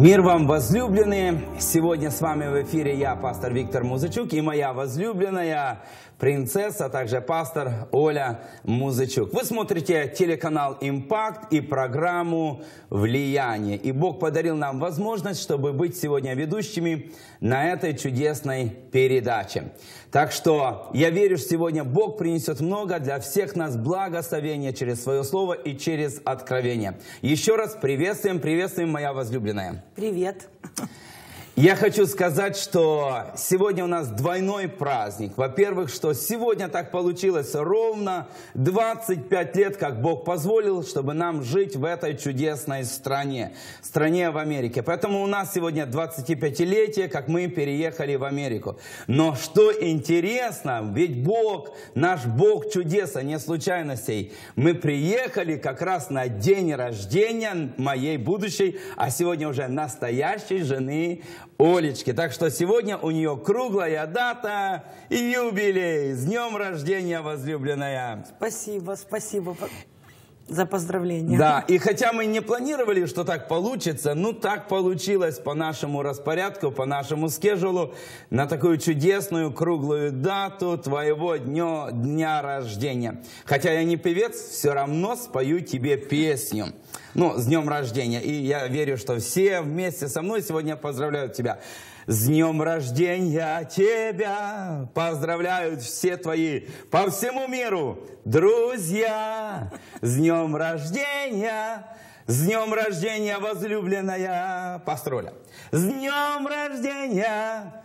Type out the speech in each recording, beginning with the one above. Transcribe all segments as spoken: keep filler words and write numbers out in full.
Мир вам, возлюбленные! Сегодня с вами в эфире я, пастор Виктор Музычук, и моя возлюбленная принцесса, а также пастор Оля Музычук. Вы смотрите телеканал «Импакт» и программу «Влияние». И Бог подарил нам возможность, чтобы быть сегодня ведущими на этой чудесной передаче. Так что я верю, что сегодня Бог принесет много для всех нас благословения через Свое Слово и через откровение. Еще раз приветствуем, приветствуем, моя возлюбленная. Привет. Я хочу сказать, что сегодня у нас двойной праздник. Во-первых, что сегодня так получилось ровно двадцать пять лет, как Бог позволил, чтобы нам жить в этой чудесной стране, стране в Америке. Поэтому у нас сегодня двадцатипятилетие, как мы переехали в Америку. Но что интересно, ведь Бог, наш Бог чудес, а не случайностей. Мы приехали как раз на день рождения моей будущей, а сегодня уже настоящей жены Олечки. Так что сегодня у нее круглая дата и юбилей. С днем рождения, возлюбленная! Спасибо, спасибо за поздравления. Да, и хотя мы не планировали, что так получится, ну так получилось по нашему распорядку, по нашему скеджулу, на такую чудесную круглую дату твоего дня, дня рождения. Хотя я не певец, все равно спою тебе песню. Ну, с днем рождения. И я верю, что все вместе со мной сегодня поздравляют тебя. С днем рождения тебя поздравляют все твои по всему миру друзья. С днем рождения, с днем рождения, возлюбленная Пастроля. С днем рождения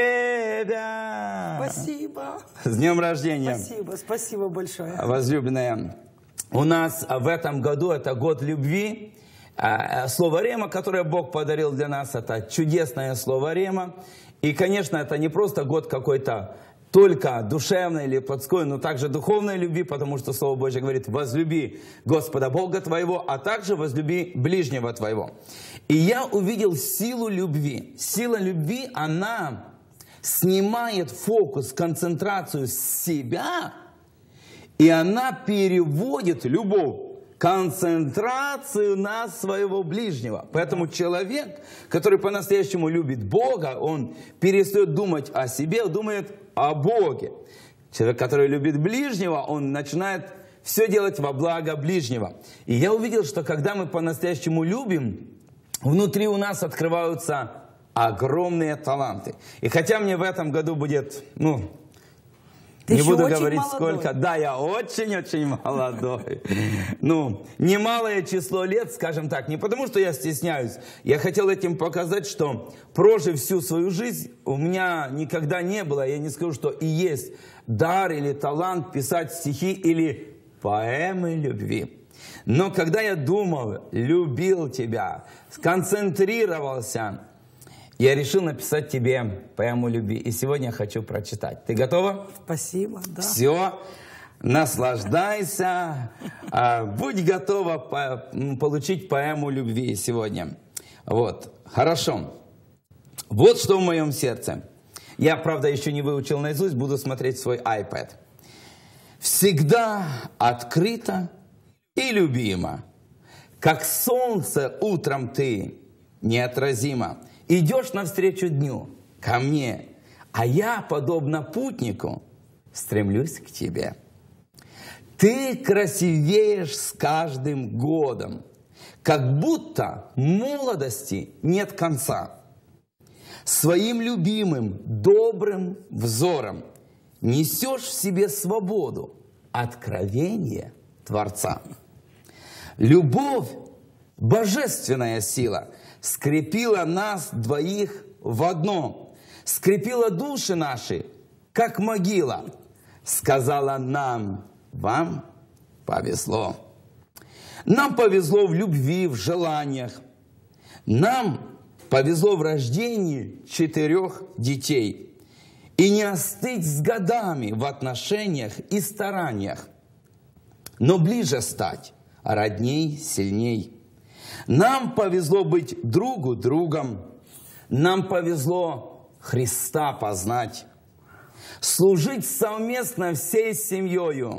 тебя. Спасибо. С днем рождения. Спасибо, спасибо большое. Возлюбленная. У нас в этом году это год любви. Слово Рема, которое Бог подарил для нас, это чудесное слово Рема. И, конечно, это не просто год какой-то только душевной или плотской, но также духовной любви, потому что Слово Божье говорит: возлюби Господа Бога твоего, а также возлюби ближнего твоего. И я увидел силу любви. Сила любви, она снимает фокус, концентрацию с себя, и она переводит любовь, концентрацию на своего ближнего. Поэтому человек, который по-настоящему любит Бога, он перестает думать о себе, думает о Боге. Человек, который любит ближнего, он начинает все делать во благо ближнего. И я увидел, что когда мы по-настоящему любим, внутри у нас открываются огромные таланты. И хотя мне в этом году будет, ну... Ты не буду говорить молодой. сколько. Да, я очень-очень молодой. Ну, немалое число лет, скажем так. Не потому, что я стесняюсь. Я хотел этим показать, что прожив всю свою жизнь, у меня никогда не было, я не скажу, что и есть дар или талант писать стихи или поэмы любви. Но когда я думал, любил тебя, сконцентрировался, я решил написать тебе поэму любви. И сегодня я хочу прочитать. Ты готова? Спасибо, да. Все. Наслаждайся. Будь готова получить поэму любви сегодня. Вот. Хорошо. Вот что в моем сердце. Я, правда, еще не выучил наизусть. Буду смотреть свой iPad. Всегда открыто и любимо. Как солнце утром ты неотразимо. Идешь навстречу дню ко мне, а я, подобно путнику, стремлюсь к тебе. Ты красивеешь с каждым годом, как будто молодости нет конца. Своим любимым, добрым взором несешь в себе свободу, откровение Творца. Любовь, божественная сила, скрепила нас двоих в одно, скрепила души наши, как могила. Сказала нам: вам повезло. Нам повезло в любви, в желаниях. Нам повезло в рождении четырех детей. И не остыть с годами в отношениях и стараниях, но ближе стать, родней, сильней. Нам повезло быть другу другом. Нам повезло Христа познать. Служить совместно всей семьей.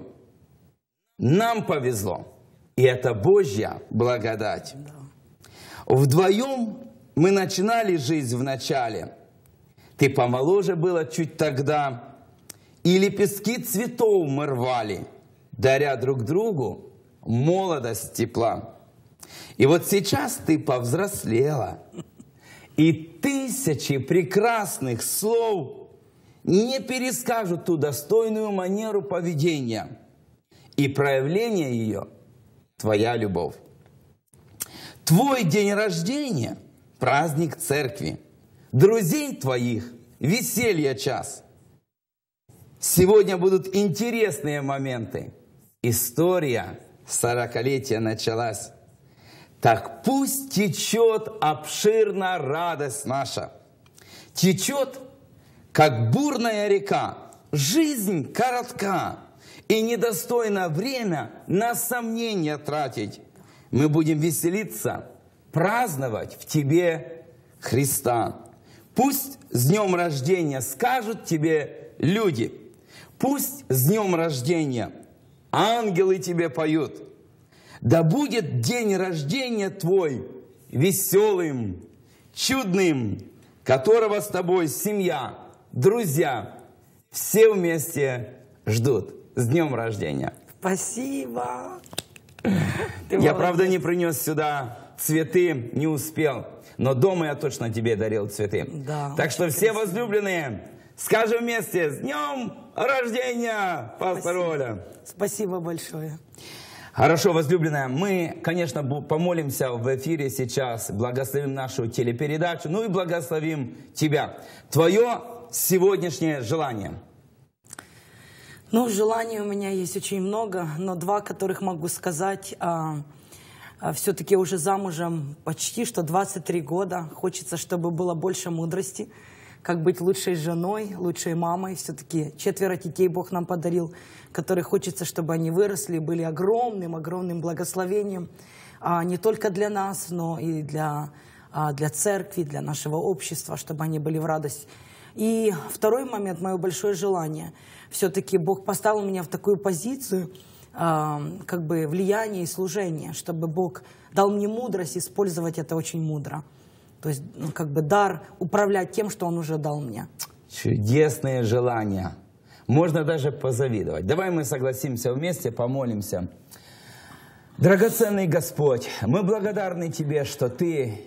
Нам повезло. И это Божья благодать. Вдвоем мы начинали жизнь в начале. Ты помоложе была чуть тогда, и лепестки цветов мы рвали, даря друг другу молодость тепла. И вот сейчас ты повзрослела, и тысячи прекрасных слов не перескажут ту достойную манеру поведения и проявление ее – твоя любовь. Твой день рождения – праздник церкви, друзей твоих – веселье час. Сегодня будут интересные моменты. История сорокалетия началась. Так пусть течет обширно радость наша. Течет, как бурная река. Жизнь коротка, и недостойно время на сомнения тратить. Мы будем веселиться, праздновать в тебе Христа. Пусть с днем рождения скажут тебе люди. Пусть с днем рождения ангелы тебе поют. Да будет день рождения твой веселым, чудным, которого с тобой семья, друзья, все вместе ждут. С днем рождения. Спасибо. Я, правда, не принес сюда цветы, не успел. Но дома я точно тебе дарил цветы. Да, так что все красиво. Возлюбленные, скажем вместе: с днем рождения, пастор Оля. Спасибо большое. Хорошо, возлюбленная, мы, конечно, помолимся в эфире сейчас, благословим нашу телепередачу, ну и благословим тебя. Твое сегодняшнее желание. Ну, желаний у меня есть очень много, но два, которых могу сказать. А, а, все-таки уже замужем почти что двадцать три года. Хочется, чтобы было больше мудрости, как быть лучшей женой, лучшей мамой. Все-таки четверо детей Бог нам подарил, которые хочется, чтобы они выросли, были огромным, огромным благословением. А, не только для нас, но и для, а, для церкви, для нашего общества, чтобы они были в радость. И второй момент, мое большое желание. Все-таки Бог поставил меня в такую позицию, э, как бы влияния и служения, чтобы Бог дал мне мудрость использовать это очень мудро. То есть, ну, как бы дар управлять тем, что Он уже дал мне. Чудесные желания. Можно даже позавидовать. Давай мы согласимся вместе, помолимся. Драгоценный Господь, мы благодарны Тебе, что Ты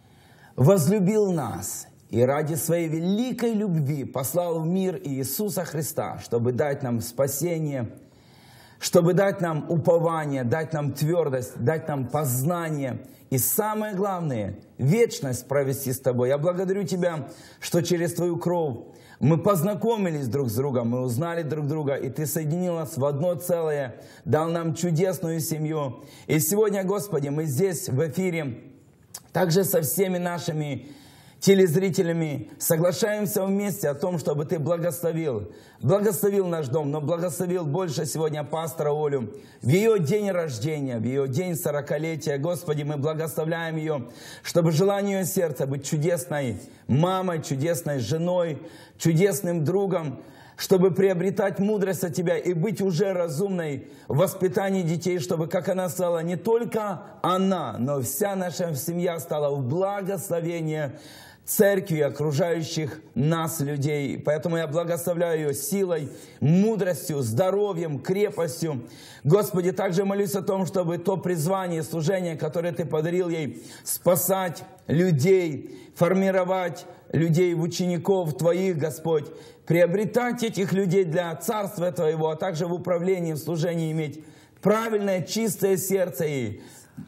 возлюбил нас. И ради своей великой любви послал в мир Иисуса Христа, чтобы дать нам спасение, чтобы дать нам упование, дать нам твердость, дать нам познание. И самое главное, вечность провести с Тобой. Я благодарю Тебя, что через Твою кровь мы познакомились друг с другом, мы узнали друг друга, и Ты соединил нас в одно целое, дал нам чудесную семью. И сегодня, Господи, мы здесь в эфире также со всеми нашими телезрителями соглашаемся вместе о том, чтобы Ты благословил, благословил наш дом, но благословил больше сегодня пастора Олю в ее день рождения, в ее день сорокалетия. Господи, мы благословляем ее, чтобы желание ее сердца быть чудесной мамой, чудесной женой, чудесным другом, чтобы приобретать мудрость от Тебя и быть уже разумной в воспитании детей, чтобы, как она стала, не только она, но вся наша семья стала в благословение церкви, окружающих нас людей. Поэтому я благословляю ее силой, мудростью, здоровьем, крепостью. Господи, также молюсь о том, чтобы то призвание, служение, которое Ты подарил ей, спасать людей, формировать людей в учеников Твоих, Господь, приобретать этих людей для Царства Твоего, а также в управлении, в служении иметь правильное, чистое сердце и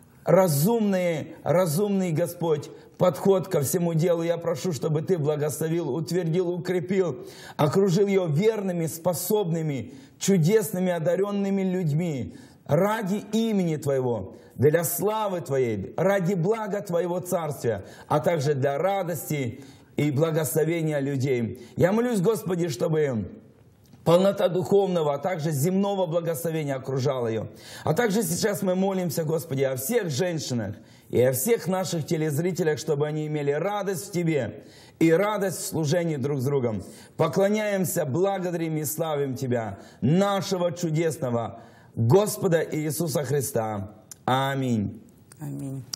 разумный, разумный, Господь, подход ко всему делу. Я прошу, чтобы Ты благословил, утвердил, укрепил, окружил ее верными, способными, чудесными, одаренными людьми ради имени Твоего, для славы Твоей, ради блага Твоего Царствия, а также для радости и благословения людей. Я молюсь, Господи, чтобы полнота духовного, а также земного благословения окружала ее. А также сейчас мы молимся, Господи, о всех женщинах и о всех наших телезрителях, чтобы они имели радость в Тебе и радость в служении друг с другом. Поклоняемся, благодарим и славим Тебя, нашего чудесного Господа Иисуса Христа. Аминь. Аминь.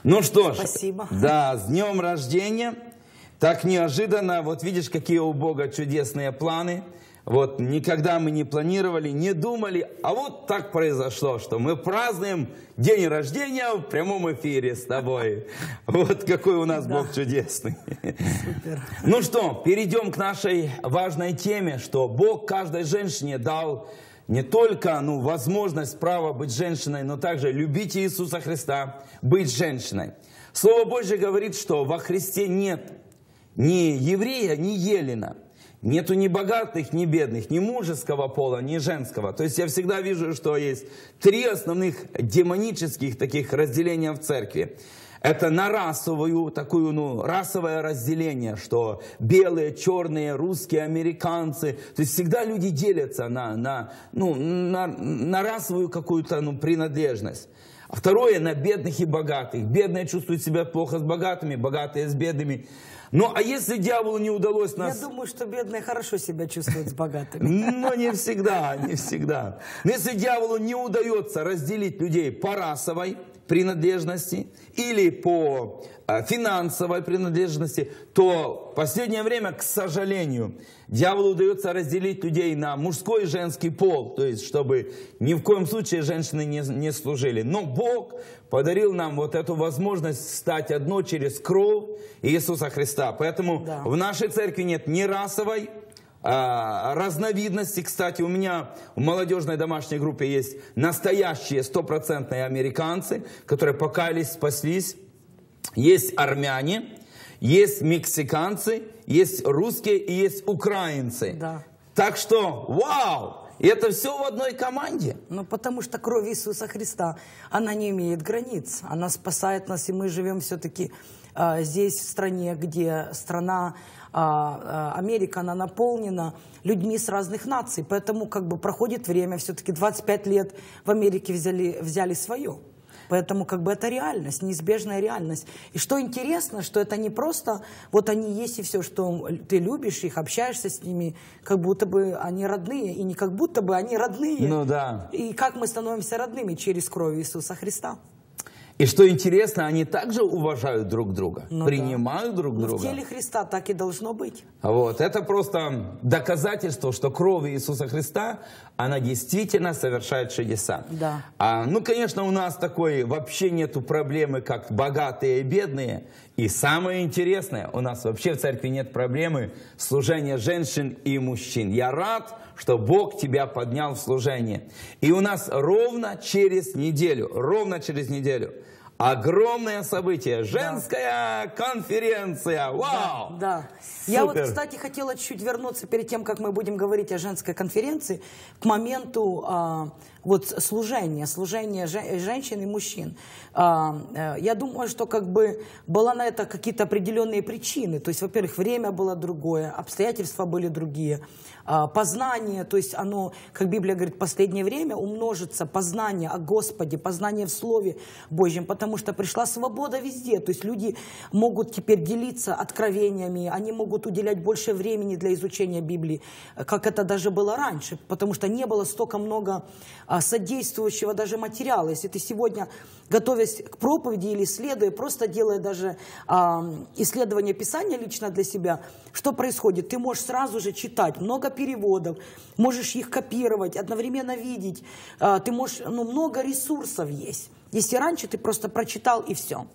Ну что ж, Спасибо. Да, с днем рождения. Так неожиданно, вот видишь, какие у Бога чудесные планы. Вот никогда мы не планировали, не думали, а вот так произошло, что мы празднуем день рождения в прямом эфире с тобой. Вот какой у нас Бог чудесный. Супер. Ну что, перейдем к нашей важной теме, что Бог каждой женщине дал не только ну, возможность, право быть женщиной, но также любить Иисуса Христа, быть женщиной. Слово Божье говорит, что во Христе нет ни еврея, ни еллина. Нету ни богатых, ни бедных, ни мужеского пола, ни женского. То есть я всегда вижу, что есть три основных демонических таких разделения в церкви. Это на расовую, такую, ну, расовое разделение, что белые, черные, русские, американцы. То есть всегда люди делятся на, на, ну, на, на расовую какую-то ну, принадлежность. А второе, на бедных и богатых. Бедные чувствуют себя плохо с богатыми, богатые с бедными. Ну, а если дьяволу не удалось нас... Я думаю, что бедные хорошо себя чувствуют с богатыми. Но не всегда, не всегда. Но если дьяволу не удается разделить людей по расовой принадлежности или по финансовой принадлежности, то в последнее время, к сожалению, дьяволу удается разделить людей на мужской и женский пол, то есть чтобы ни в коем случае женщины не, не служили. Но Бог подарил нам вот эту возможность стать одно через кровь Иисуса Христа. Поэтому да. В нашей церкви нет ни расовой а, разновидности. Кстати, у меня в молодежной домашней группе есть настоящие стопроцентные американцы, которые покаялись, спаслись. Есть армяне, есть мексиканцы, есть русские и есть украинцы. Да. Так что, вау! И это все в одной команде. Ну, потому что кровь Иисуса Христа, она не имеет границ. Она спасает нас, и мы живем все-таки а, здесь, в стране, где страна, а, а, Америка, она наполнена людьми с разных наций. Поэтому как бы проходит время, все-таки двадцать пять лет в Америке взяли, взяли свое. Поэтому как бы это реальность, неизбежная реальность. И что интересно, что это не просто вот они есть и все, что ты любишь их, общаешься с ними, как будто бы они родные, и не как будто бы они родные. Ну да. И как мы становимся родными через кровь Иисуса Христа. И что интересно, они также уважают друг друга, ну, принимают да. друг ну, друга. В теле Христа так и должно быть. Вот. Это просто доказательство, что кровь Иисуса Христа, она действительно совершает чудеса. Да. А, ну, конечно, у нас такой вообще нету проблемы, как богатые и бедные. И самое интересное, у нас вообще в церкви нет проблемы служения женщин и мужчин. Я рад, что Бог тебя поднял в служение. И у нас ровно через неделю, ровно через неделю огромное событие, женская да. конференция. Вау! Да, да. Я вот, кстати, хотела чуть вернуться перед тем, как мы будем говорить о женской конференции, к моменту а, вот служения, служения женщин и мужчин. А, я думаю, что как бы было на это какие-то определенные причины. То есть, во-первых, время было другое, обстоятельства были другие, а, познание, то есть оно, как Библия говорит, в последнее время умножится познание о Господе, познание в Слове Божьем, потому что пришла свобода везде. То есть люди могут теперь делиться откровениями, они могут уделять больше времени для изучения Библии, как это даже было раньше, потому что не было столько много а, содействующего даже материала. Если ты сегодня, готовясь к проповеди или исследуя, просто делая даже а, исследование Писания лично для себя, что происходит? Ты можешь сразу же читать много переводов, можешь их копировать, одновременно видеть, а, ты можешь, ну, много ресурсов есть. Если раньше ты просто прочитал и все.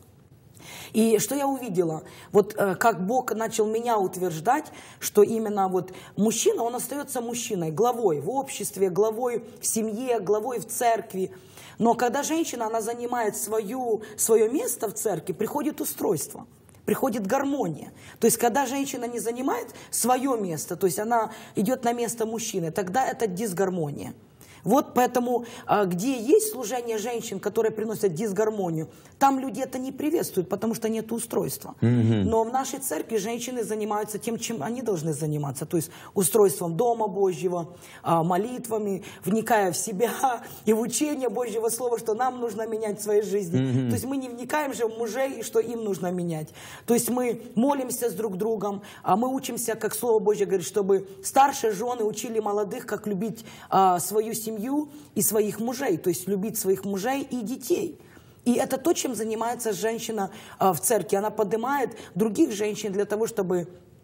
И что я увидела? Вот э, как Бог начал меня утверждать, что именно вот мужчина, он остается мужчиной, главой в обществе, главой в семье, главой в церкви. Но когда женщина, она занимает свою, свое место в церкви, приходит устройство. Приходит гармония. То есть, когда женщина не занимает свое место, то есть она идет на место мужчины, тогда это дисгармония. Вот поэтому, где есть служение женщин, которые приносят дисгармонию, там люди это не приветствуют, потому что нет устройства. Mm-hmm. Но в нашей церкви женщины занимаются тем, чем они должны заниматься. То есть устройством Дома Божьего, молитвами, вникая в себя и в учение Божьего Слова, что нам нужно менять в своей жизни. Mm-hmm. То есть мы не вникаем же в мужей, что им нужно менять. То есть мы молимся с друг другом, а мы учимся, как Слово Божье говорит, чтобы старшие жены учили молодых, как любить а, свою семью и своих мужей, то есть любить своих мужей и детей. И это то, чем занимается женщина а, в церкви. Она поднимает других женщин для того, чтобы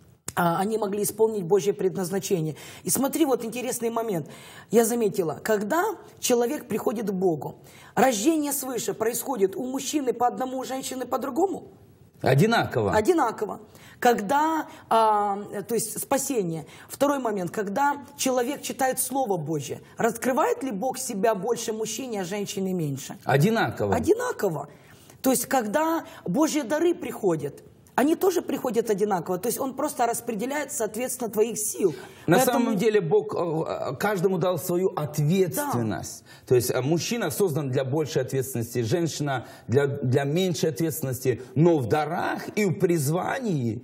а, они могли исполнить Божье предназначение. И смотри, вот интересный момент. Я заметила, когда человек приходит к Богу, рождение свыше происходит у мужчины по одному, у женщины по другому? Одинаково. Одинаково. Когда, а, то есть спасение. Второй момент, когда человек читает Слово Божье, раскрывает ли Бог себя больше мужчине, а женщине меньше? Одинаково. Одинаково. То есть когда Божьи дары приходят, они тоже приходят одинаково. То есть он просто распределяет, соответственно, твоих сил. На Поэтому... самом деле Бог каждому дал свою ответственность. Да. То есть мужчина создан для большей ответственности, женщина для, для меньшей ответственности. Но в дарах и в призвании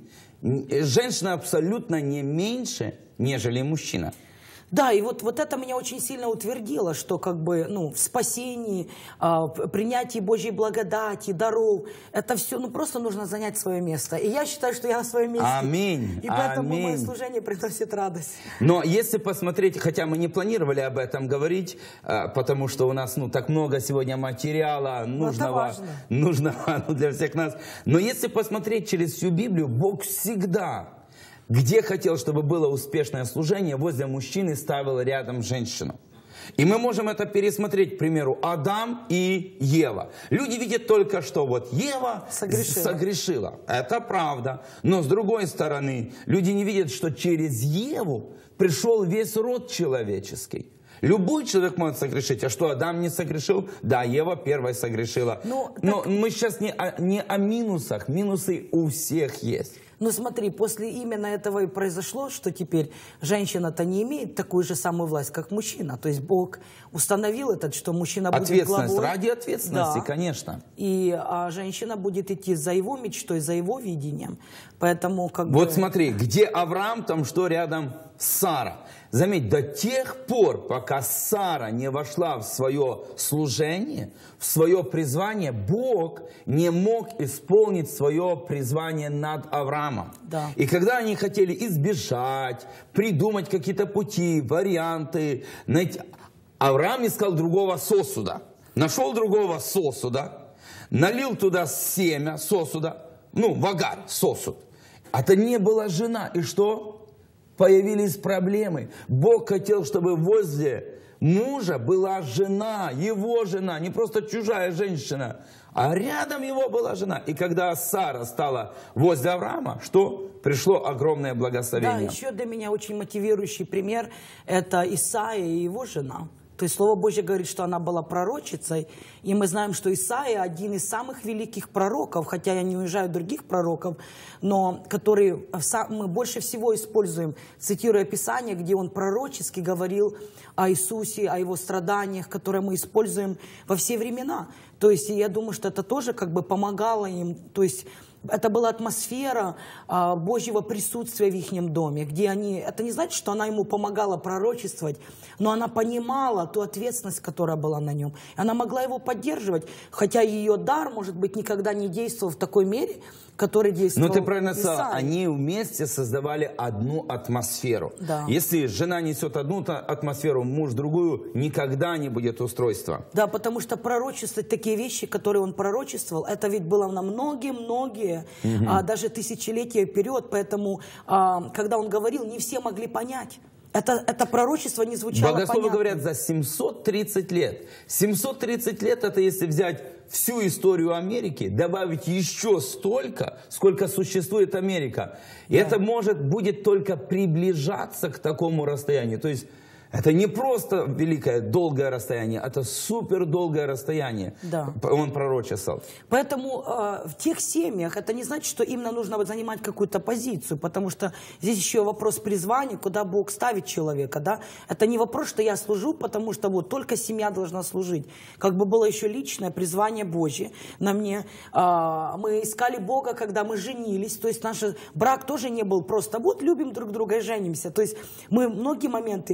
женщина абсолютно не меньше, нежели мужчина. Да, и вот, вот это меня очень сильно утвердило, что как бы, ну, в спасении, а, принятии Божьей благодати, даров, это все, ну, просто нужно занять свое место. И я считаю, что я на своем месте. Аминь. И поэтому Аминь. мое служение приносит радость. Но если посмотреть, хотя мы не планировали об этом говорить, потому что у нас, ну, так много сегодня материала нужного, нужного ну, для всех нас. Но если посмотреть через всю Библию, Бог всегда... Где хотел, чтобы было успешное служение, возле мужчины ставил рядом женщину. И мы можем это пересмотреть, к примеру, Адам и Ева. Люди видят только, что вот Ева согрешила. согрешила. Это правда. Но с другой стороны, люди не видят, что через Еву пришел весь род человеческий. Любой человек может согрешить. А что, Адам не согрешил? Да, Ева первая согрешила. Но, Но так... мы сейчас не о, не о минусах. Минусы у всех есть. Ну смотри, после именно этого и произошло, что теперь женщина-то не имеет такую же самую власть, как мужчина. То есть Бог установил это, что мужчина будет главой. Ответственность, ради ответственности, да. Конечно. И а женщина будет идти за его мечтой, за его видением. Поэтому как Вот бы... смотри, где Авраам, там что рядом Сара. Заметь, до тех пор, пока Сара не вошла в свое служение, в свое призвание, Бог не мог исполнить свое призвание над Авраамом. Да. И когда они хотели избежать, придумать какие-то пути, варианты, найти... Авраам искал другого сосуда. Нашел другого сосуда, налил туда семя сосуда, ну, в Агар, сосуд. Это не была жена. И что? Появились проблемы. Бог хотел, чтобы возле мужа была жена, его жена, не просто чужая женщина, а рядом его была жена. И когда Сара стала возле Авраама, что? Пришло огромное благословение. Да, еще для меня очень мотивирующий пример – это Исаия и его жена. То есть Слово Божье говорит, что она была пророчицей, и мы знаем, что Исаия один из самых великих пророков, хотя я не уезжаю других пророков, но которые мы больше всего используем, цитируя Писание, где он пророчески говорил о Иисусе, о его страданиях, которые мы используем во все времена. То есть я думаю, что это тоже как бы помогало им, то есть... Это была атмосфера а, Божьего присутствия в их доме, где они... Это не значит, что она ему помогала пророчествовать, но она понимала ту ответственность, которая была на нем. Она могла его поддерживать, хотя ее дар, может быть, никогда не действовал в такой мере, который действовал. Но ты правильно сказала, они вместе создавали одну атмосферу. Да. Если жена несет одну атмосферу, муж другую, никогда не будет устройства. Да, потому что пророчествовать такие вещи, которые он пророчествовал, это ведь было на многие-многие, угу. а, даже тысячелетия вперед. Поэтому, а, когда он говорил, не все могли понять. Это, это пророчество не звучало Богословы понятно. говорят за семьсот тридцать лет. семьсот тридцать лет это если взять всю историю Америки, добавить еще столько, сколько существует Америка. И да. это может будет только приближаться к такому расстоянию. То есть это не просто великое, долгое расстояние, это супер долгое расстояние. Да. Он пророчествовал. Поэтому э, в тех семьях это не значит, что именно нужно вот занимать какую-то позицию, потому что здесь еще вопрос призвания, куда Бог ставит человека. Да? Это не вопрос, что я служу, потому что вот только семья должна служить. Как бы было еще личное призвание Божье на мне. Э, мы искали Бога, когда мы женились, то есть наш брак тоже не был просто вот любим друг друга и женимся. То есть мы многие моменты в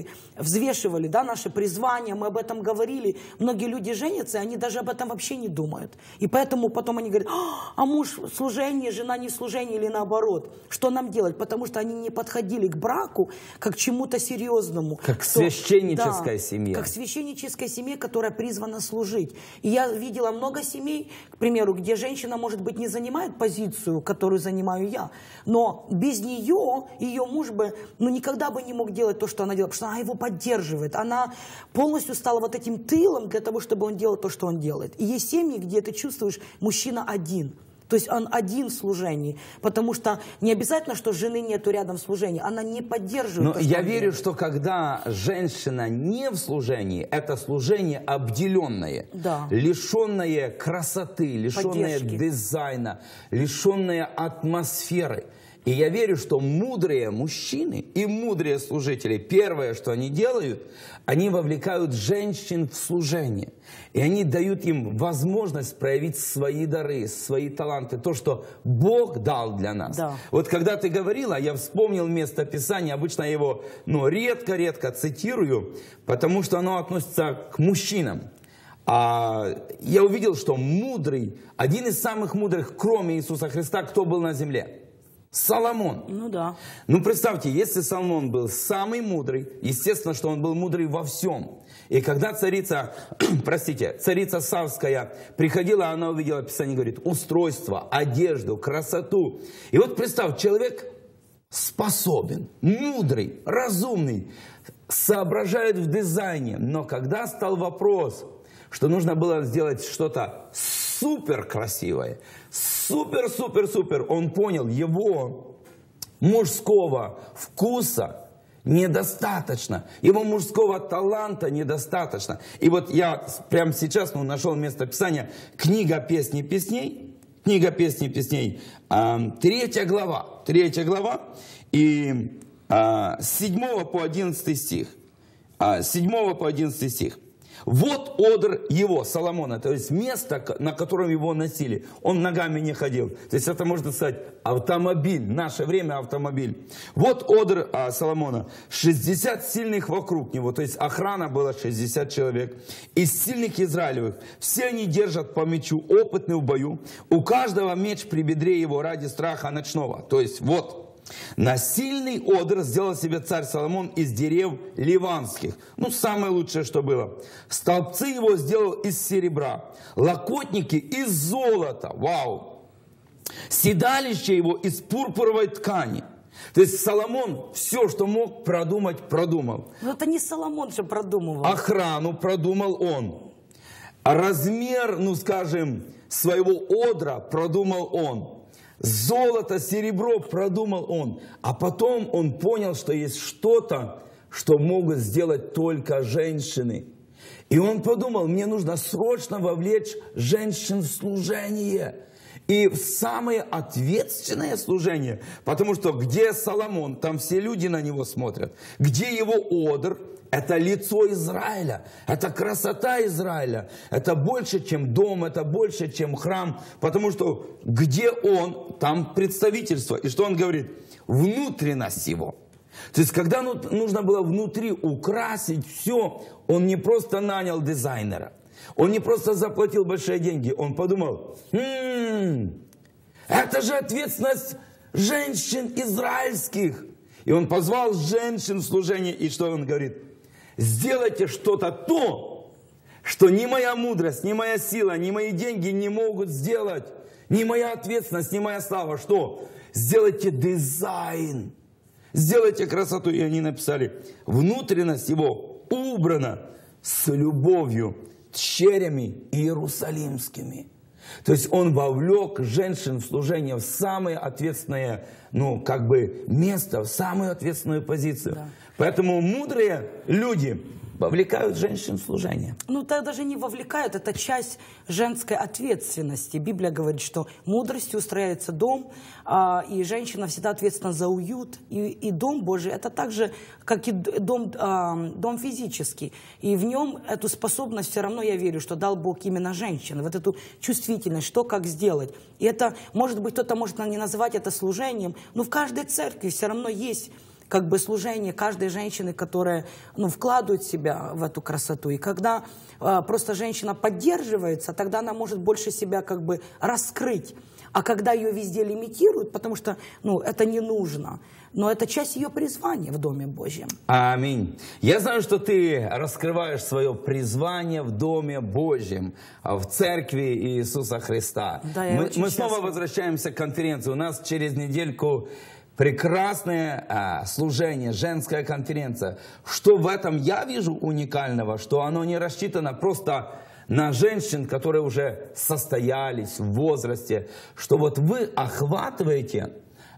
взвешивали, да, наше призвание, мы об этом говорили. Многие люди женятся, и они даже об этом вообще не думают. И поэтому потом они говорят, а муж в служении, жена не в служении или наоборот. Что нам делать? Потому что они не подходили к браку как к чему-то серьезному. Как что, священническая да, семья. Как священническая семья, которая призвана служить. И я видела много семей, к примеру, где женщина, может быть, не занимает позицию, которую занимаю я, но без нее, ее муж бы, ну, никогда бы не мог делать то, что она делает, потому что она его поддерживает. Она полностью стала вот этим тылом для того, чтобы он делал то, что он делает. И есть семьи, где ты чувствуешь, мужчина один. То есть он один в служении, потому что не обязательно, что жены нету рядом в служении, она не поддерживает. Но я верю, что когда женщина не в служении, это служение обделенное, да. лишенное красоты, лишенное поддержки. дизайна, лишенное атмосферы. И я верю, что мудрые мужчины и мудрые служители, первое, что они делают, они вовлекают женщин в служение. И они дают им возможность проявить свои дары, свои таланты, то, что Бог дал для нас. Да. Вот когда ты говорила, я вспомнил место Писания, обычно я его ну, редко-редко цитирую, потому что оно относится к мужчинам. А я увидел, что мудрый, один из самых мудрых, кроме Иисуса Христа, кто был на земле? Соломон. Ну да. Ну представьте, если Соломон был самый мудрый, естественно, что он был мудрый во всем. И когда царица, простите, царица Савская приходила, она увидела, Писание говорит, устройство, одежду, красоту. И вот представь, человек способен, мудрый, разумный, соображает в дизайне. Но когда стал вопрос, что нужно было сделать что-то супер красивое, супер-супер-супер, он понял, его мужского вкуса недостаточно, его мужского таланта недостаточно. И вот я прямо сейчас ну, нашел место Писания, книга «Песни песней», книга «Песни песней», э, третья глава, третья глава, и э, с седьмого по одиннадцатый стих, э, с седьмого по одиннадцатый стих. Вот одр его, Соломона, то есть место, на котором его носили. Он ногами не ходил. То есть это, можно сказать, автомобиль, наше время автомобиль. Вот одр а, Соломона, шестьдесят сильных вокруг него, то есть охрана была шестьдесят человек. Из сильных израилевых, все они держат по мечу, опытны в бою. У каждого меч при бедре его ради страха ночного. То есть вот. На сильный одр сделал себе царь Соломон из дерев ливанских. Ну, самое лучшее, что было. Столбцы его сделал из серебра. Локотники из золота. Вау! Седалище его из пурпуровой ткани. То есть Соломон все, что мог продумать, продумал. Но это не Соломон же продумывал. Охрану продумал он. Размер, ну, скажем, своего одра продумал он. Золото, серебро продумал он. А потом он понял, что есть что-то, что могут сделать только женщины. И он подумал, мне нужно срочно вовлечь женщин в служение. И в самое ответственное служение. Потому что где Соломон, там все люди на него смотрят. Где его одр? Это лицо Израиля, это красота Израиля, это больше, чем дом, это больше, чем храм, потому что где он, там представительство. И что он говорит? Внутренность его. То есть, когда нужно было внутри украсить все, он не просто нанял дизайнера, он не просто заплатил большие деньги, он подумал, м-м, это же ответственность женщин израильских. И он позвал женщин в служение, и что он говорит? Сделайте что-то то, что ни моя мудрость, ни моя сила, ни мои деньги не могут сделать. Ни моя ответственность, ни моя слава. Что? Сделайте дизайн. Сделайте красоту. И они написали, внутренность его убрана с любовью, тщерями иерусалимскими. То есть он вовлек женщин в служение в самое ответственное, ну, как бы, место, в самую ответственную позицию. Да. Поэтому мудрые люди вовлекают женщин в служение. Ну, это даже не вовлекают, это часть женской ответственности. Библия говорит, что мудростью устрояется дом, а, и женщина всегда ответственна за уют. И, и дом Божий, это так же, как и дом, а, дом физический. И в нем эту способность все равно, я верю, что дал Бог именно женщине. Вот эту чувствительность, что, как сделать. И это, может быть, кто-то может не называть это служением, но в каждой церкви все равно есть как бы служение каждой женщины, которая, ну, вкладывает себя в эту красоту. И когда э, просто женщина поддерживается, тогда она может больше себя как бы раскрыть. А когда ее везде лимитируют, потому что, ну, это не нужно, но это часть ее призвания в Доме Божьем. Аминь. Я знаю, что ты раскрываешь свое призвание в Доме Божьем, в Церкви Иисуса Христа. Да, я мы очень мы снова счастлива. возвращаемся к конференции. У нас через недельку прекрасное а, служение, женская конференция. Что в этом я вижу уникального, что оно не рассчитано просто на женщин, которые уже состоялись в возрасте, что вот вы охватываете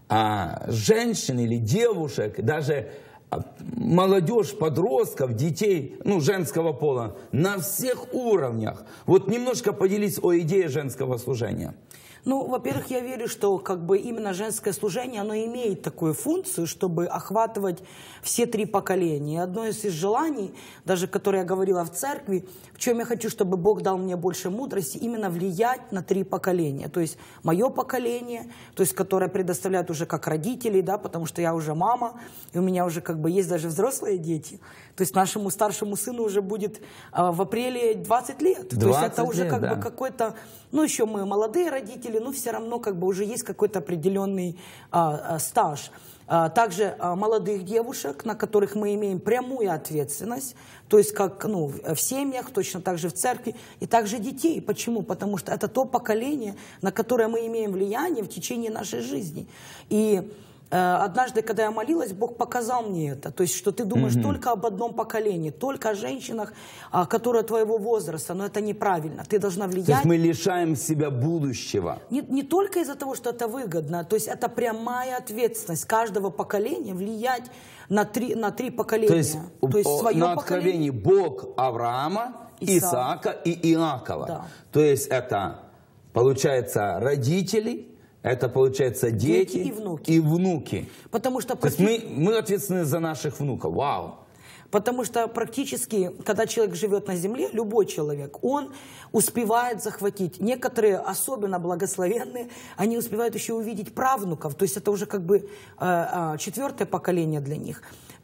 а, женщин или девушек, даже а, молодежь, подростков, детей, ну, женского пола, на всех уровнях. Вот немножко поделись о идее женского служения. Ну, во-первых, я верю, что как бы именно женское служение, оно имеет такую функцию, чтобы охватывать все три поколения. Одно из желаний, даже которое я говорила в церкви, в чем я хочу, чтобы Бог дал мне больше мудрости, именно влиять на три поколения. То есть мое поколение, то есть которое предоставляет уже как родителей, да, потому что я уже мама, и у меня уже как бы есть даже взрослые дети. То есть нашему старшему сыну уже будет а, в апреле двадцать лет. То есть это уже лет, как да. бы какой-то, ну еще мы молодые родители, но все равно как бы уже есть какой-то определенный а, а, стаж. А, также а, молодых девушек, на которых мы имеем прямую ответственность, то есть как, ну, в семьях, точно так же в церкви, и также детей. Почему? Потому что это то поколение, на которое мы имеем влияние в течение нашей жизни. И однажды, когда я молилась, Бог показал мне это. То есть, что ты думаешь mm-hmm. только об одном поколении, только о женщинах, которые твоего возраста. Но это неправильно. Ты должна влиять. То есть мы лишаем себя будущего. Не, не только из-за того, что это выгодно. То есть это прямая ответственность каждого поколения влиять на три, на три поколения. То есть, То есть свое на поколение. откровении Бог Авраама, Исаака, Исаака и Иакова. Да. То есть это, получается, родители... Это, получается, дети, дети и внуки. И внуки. Потому что То есть мы, мы ответственны за наших внуков. Вау! Потому что практически, когда человек живет на земле, любой человек, он успевает захватить. Некоторые, особенно благословенные, они успевают еще увидеть правнуков. То есть это уже как бы э, э, четвертое поколение для них.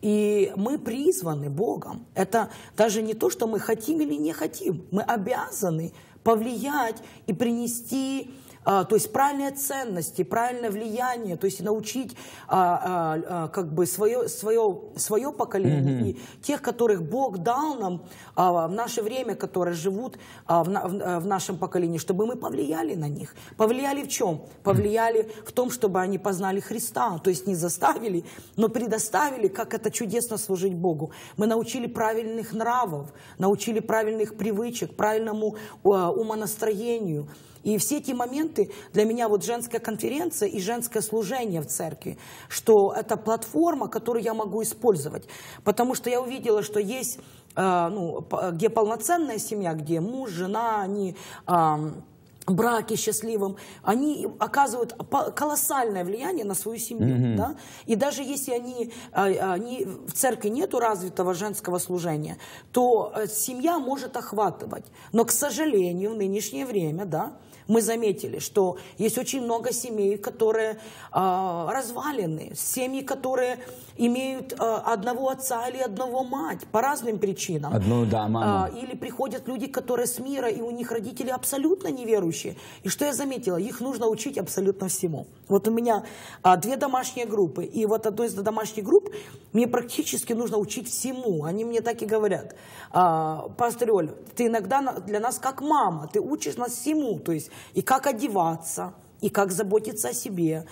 И мы призваны Богом. Это даже не то, что мы хотим или не хотим. Мы обязаны повлиять и принести... А, то есть правильные ценности, правильное влияние, то есть научить а, а, а, как бы свое, свое, свое поколение mm-hmm. и тех, которых Бог дал нам а, в наше время, которые живут а, в, в, в нашем поколении, чтобы мы повлияли на них. Повлияли в чем? Повлияли в том, чтобы они познали Христа, то есть не заставили, но предоставили, как это чудесно служить Богу. Мы научили правильных нравов, научили правильных привычек, правильному а, умонастроению. И все эти моменты для меня, вот женская конференция и женское служение в церкви, что это платформа, которую я могу использовать. Потому что я увидела, что есть, э, ну, где полноценная семья, где муж, жена, они... Э, браки счастливым, они оказывают колоссальное влияние на свою семью. Mm-hmm. Да? И даже если они, они, в церкви нету развитого женского служения, то семья может охватывать. Но, к сожалению, в нынешнее время, да, мы заметили, что есть очень много семей, которые э, развалены, семьи, которые имеют э, одного отца или одного мать по разным причинам. Одну, да, маму. Э, или приходят люди, которые с мира, и у них родители абсолютно неверующие. И что я заметила? Их нужно учить абсолютно всему. Вот у меня э, две домашние группы, и вот одной из домашних групп мне практически нужно учить всему. Они мне так и говорят: э, пастор Оля, ты иногда для нас как мама, ты учишь нас всему, то есть и как одеваться, и как заботиться о себе,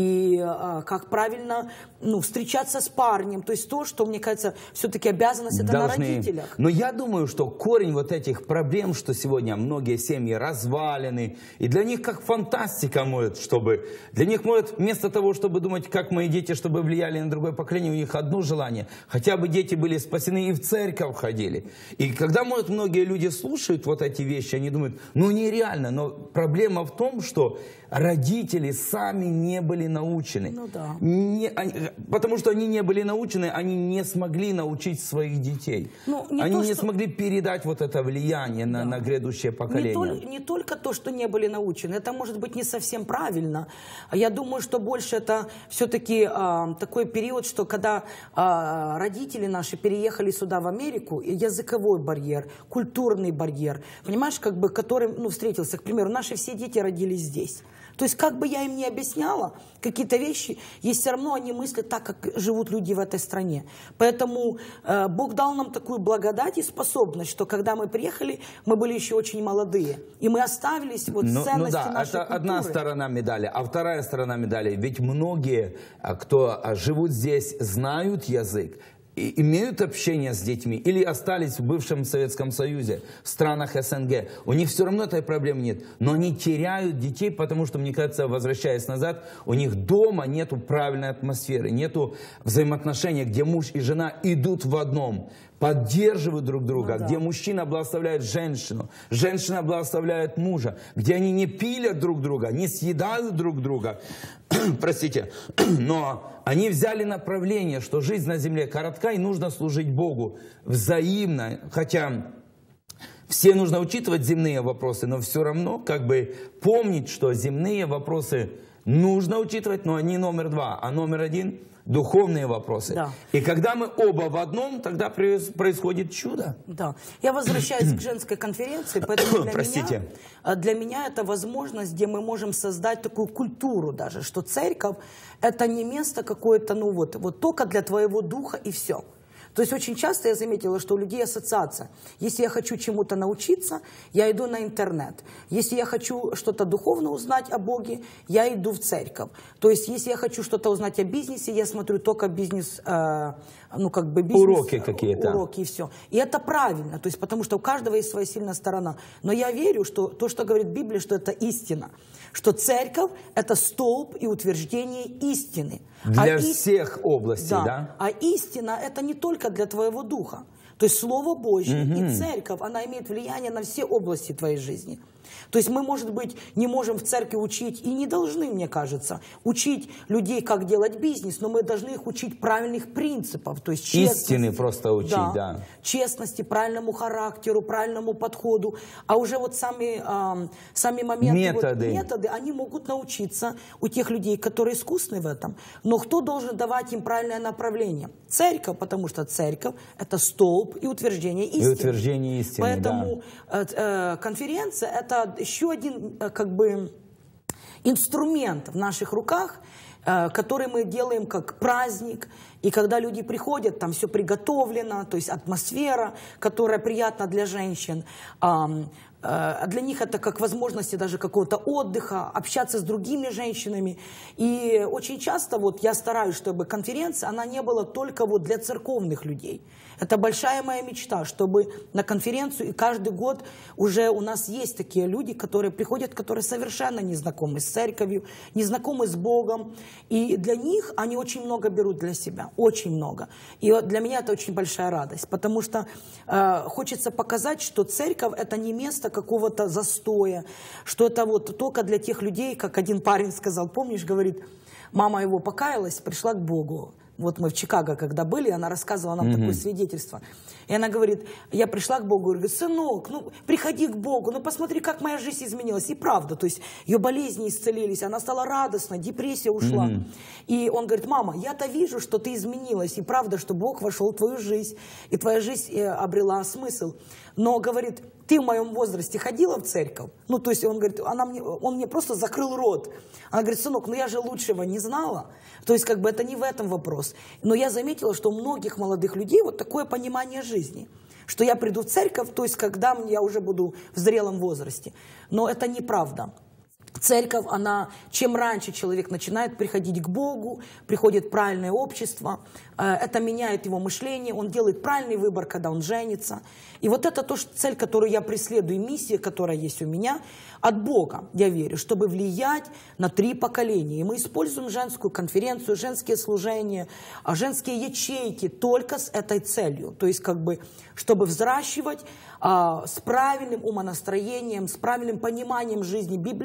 и а, как правильно, ну, встречаться с парнем. То есть то, что, мне кажется, все-таки обязанность это Должны. на родителях. Но я думаю, что корень вот этих проблем, что сегодня многие семьи развалены, и для них как фантастика может, чтобы... Для них может, вместо того, чтобы думать, как мои дети, чтобы влияли на другое поколение, у них одно желание. Хотя бы дети были спасены и в церковь ходили. И когда, может, многие люди слушают вот эти вещи, они думают, ну, нереально. Но проблема в том, что родители сами не были научены. Ну да. Не, они, потому что они не были научены, они не смогли научить своих детей. Ну, не они то, не что... смогли передать вот это влияние на, да. на грядущее поколение. Не, тол- не только то, что не были научены, это может быть не совсем правильно. Я думаю, что больше это все-таки а, такой период, что когда а, родители наши переехали сюда в Америку, языковой барьер, культурный барьер, понимаешь, как бы, который, ну, встретился, к примеру, наши все дети родились здесь. То есть, как бы я им ни объясняла какие-то вещи, есть все равно они мыслят так, как живут люди в этой стране. Поэтому э, Бог дал нам такую благодать и способность, что когда мы приехали, мы были еще очень молодые. И мы оставились вот ну, ценности ну да, нашей это культуры. одна сторона медали. А вторая сторона медали, ведь многие, кто живут здесь, знают язык, имеют общение с детьми или остались в бывшем Советском Союзе, в странах СНГ. У них все равно этой проблемы нет. Но они теряют детей, потому что, мне кажется, возвращаясь назад, у них дома нету правильной атмосферы, нету взаимоотношений, где муж и жена идут в одном, поддерживают друг друга, ну, да. где мужчина благословляет женщину, женщина благословляет мужа, где они не пилят друг друга, не съедают друг друга, простите, но они взяли направление, что жизнь на земле коротка и нужно служить Богу взаимно, хотя все нужно учитывать земные вопросы, но все равно как бы помнить, что земные вопросы нужно учитывать, но они номер два, а номер один – духовные вопросы. Да. И когда мы оба в одном, тогда происходит чудо. Да. Я возвращаюсь к женской конференции, поэтому для Простите. меня, для меня это возможность, где мы можем создать такую культуру даже, что церковь это не место какое-то, ну вот, вот только для твоего духа и все. То есть очень часто я заметила, что у людей ассоциация. Если я хочу чему-то научиться, я иду на интернет. Если я хочу что-то духовно узнать о Боге, я иду в церковь. То есть если я хочу что-то узнать о бизнесе, я смотрю только бизнес, э, ну как бы бизнес. Уроки какие-то. Уроки и все. И это правильно, то есть потому что у каждого есть своя сильная сторона. Но я верю, что то, что говорит Библия, что это истина. Что церковь – это столб и утверждение истины. Для а всех ист... областей, да. да? А истина – это не только для твоего духа. То есть Слово Божье угу. и церковь, она имеет влияние на все области твоей жизни. То есть мы, может быть, не можем в церкви учить, и не должны, мне кажется, учить людей, как делать бизнес, но мы должны их учить правильных принципов. То есть честности, истины просто учить, да. да. Честности, правильному характеру, правильному подходу. А уже вот сами, э, сами моменты, методы. Вот, методы, они могут научиться у тех людей, которые искусны в этом. Но кто должен давать им правильное направление? Церковь, потому что церковь – это столб и утверждение истины. И утверждение истины, Поэтому да. э, э, конференция – это еще один э, как бы инструмент в наших руках, э, который мы делаем как праздник. И когда люди приходят, там все приготовлено, то есть атмосфера, которая приятна для женщин. Э, А для них это как возможности даже какого-то отдыха, общаться с другими женщинами. И очень часто вот я стараюсь, чтобы конференция, она не была только вот для церковных людей. Это большая моя мечта, чтобы на конференцию, и каждый год уже у нас есть такие люди, которые приходят, которые совершенно не знакомы с церковью, не знакомы с Богом. И для них они очень много берут для себя, очень много. И вот для меня это очень большая радость, потому что э, хочется показать, что церковь это не место какого-то застоя, что это вот только для тех людей, как один парень сказал, помнишь, говорит, мама его покаялась, пришла к Богу. Вот мы в Чикаго, когда были, она рассказывала нам mm-hmm. такое свидетельство. И она говорит, я пришла к Богу, и говорит, сынок, ну приходи к Богу, ну посмотри, как моя жизнь изменилась. И правда, то есть ее болезни исцелились, она стала радостной, депрессия ушла. Mm-hmm. И он говорит, мама, я-то вижу, что ты изменилась, и правда, что Бог вошел в твою жизнь, и твоя жизнь обрела смысл. Но, говорит, ты в моем возрасте ходила в церковь? Ну, то есть он говорит, она мне, он мне просто закрыл рот. Она говорит, сынок, ну я же лучшего не знала. То есть как бы это не в этом вопрос. Но я заметила, что у многих молодых людей вот такое понимание жизни. Что я приду в церковь, то есть когда я уже буду в зрелом возрасте. Но это неправда. Церковь, она, чем раньше человек начинает приходить к Богу, приходит правильное общество, это меняет его мышление, он делает правильный выбор, когда он женится. И вот это то, цель, которую я преследую, миссия, которая есть у меня, от Бога, я верю, чтобы влиять на три поколения. И мы используем женскую конференцию, женские служения, женские ячейки только с этой целью. То есть, как бы, чтобы взращивать а, с правильным умонастроением, с правильным пониманием жизни библейским.